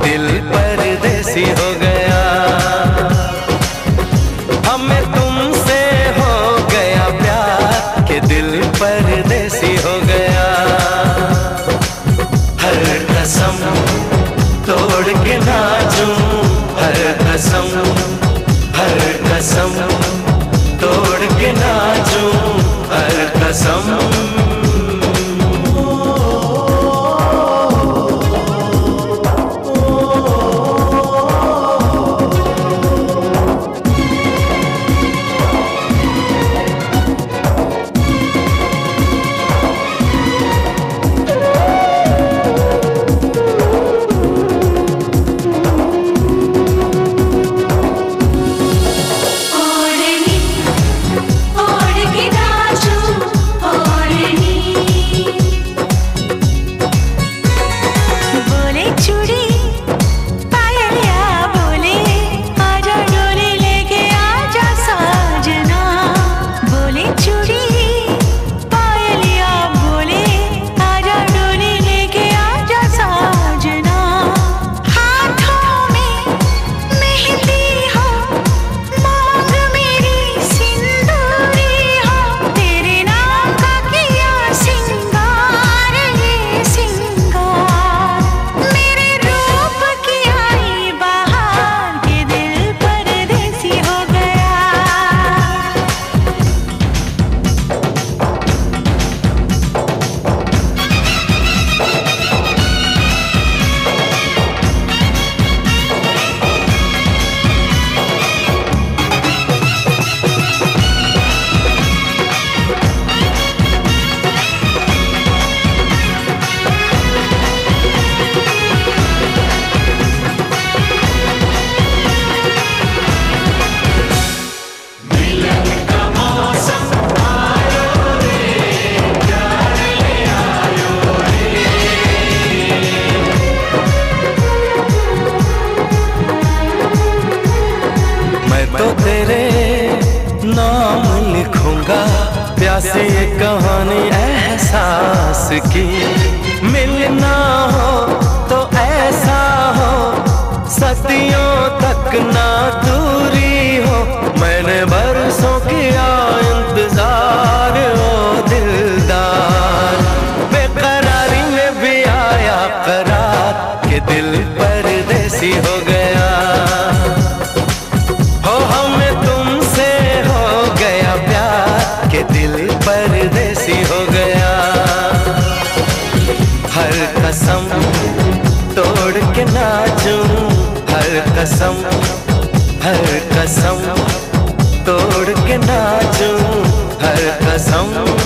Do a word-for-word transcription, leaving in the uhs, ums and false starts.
दिल परदेसी हो गया। हमें तुमसे हो गया प्यार कि दिल परदेसी हो गया। हर कसम तोड़ के नाचूं, हर कसम हर कसम तोड़ के नाचूं, हर कसम। तो तेरे नाम लिखूंगा प्यासे ये कहानी एहसास की। मिलना हो तो ऐसा हो सदियों तक ना दूरी हो। मैंने बरसों किया इंतजार ओ दिलदार, बेकरारी में भी आया करार कि दिल परदेसी हो गया। दिल परदेसी हो गया। हर कसम तोड़ के नाचूं, हर कसम हर कसम तोड़ के नाचूं, हर कसम।